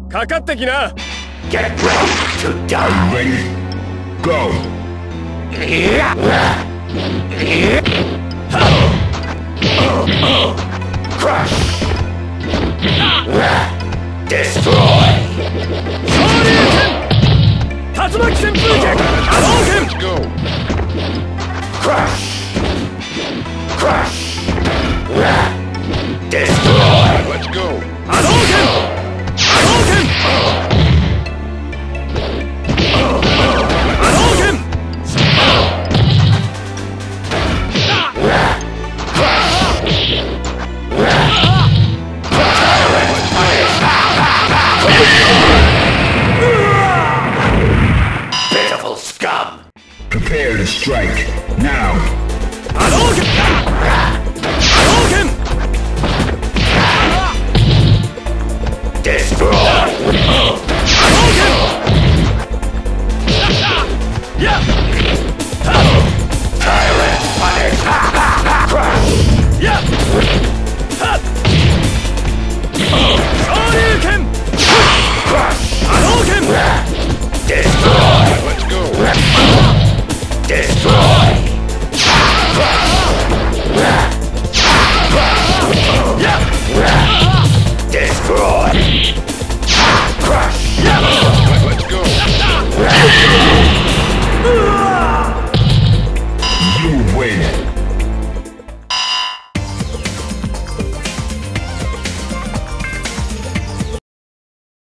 かかってきな。 Get ready to die. Ready? Go. Crush. Destroy. 竜巻旋風剣波動拳。 Go. Crush. Crush. Destroy. Let's go. 波動拳波動拳波動拳。 Pitiful scum. Prepare to strike. Now. 波動拳波動拳 Destroy.